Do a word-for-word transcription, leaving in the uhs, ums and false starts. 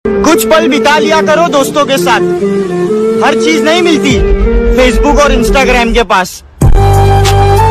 कुछ पल बिता लिया करो दोस्तों के साथ, हर चीज नहीं मिलती फेसबुक और इंस्टाग्राम के पास।